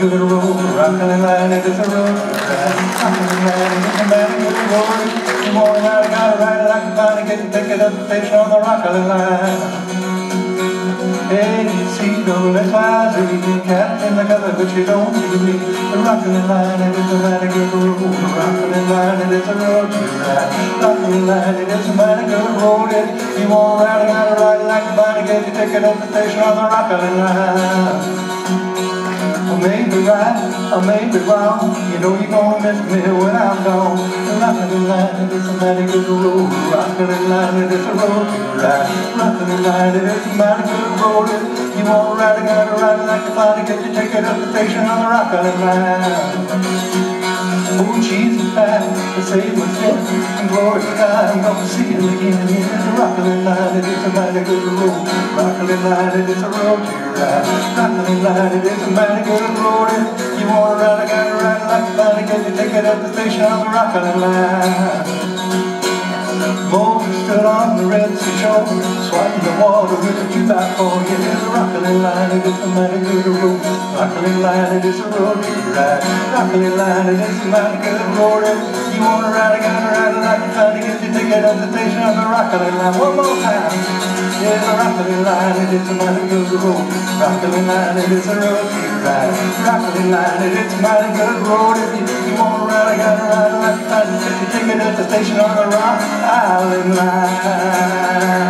good road, Rockland line, it is a road to ride. Rockland line, it is a mighty good road. You want to ride, I gotta ride it, I can finally get the ticket at the station on the Rockland line. A-C-O-S-Y-Z, Captain the color, but you don't need me. The Rockland line, it is a mighty good road. The Rockland line, it is a road to ride. Rockland line, it is a mighty good road. If you want to ride, I gotta ride it, I can finally get the ticket at the station on the Rockland line. I may be right, I may be wrong. You know you're gonna miss me when I'm gone. The Rockland line, it is a mighty good road. Rockland line, it is a road to ride. Rockland line, it is a mighty good road. If you wanna ride, I gotta ride it, I can finally get your ticket at the station on the Rockland line. Oh, Jesus died to save my sin, and glory to God, I'm gonna see Him again. The Rockland line, it is a mighty good road. Rockland line, it is a road to ride. Rockland line, it is a mighty good road. If you wanna ride, I gotta ride it, I can finally get your ticket at the station on the Rockland line. Moses stood on the Red Sea shore, swiping the water with a 2x4. Yeah, the Rockland line, it is a mighty good road. Rockland line, it is a road to ride. Rockland line, it is a mighty good road. If you wanna ride, I gotta ride it, I can finally get your ticket at the station on the Rockland line. One more time. Yeah, the Rockland line, it is a mighty good road. Rockland line, it is a road to ride. Rockland line, it is a mighty good road. If you wanna ride, I gotta ride it, I can finally get your ticket at the station on the Rockland line.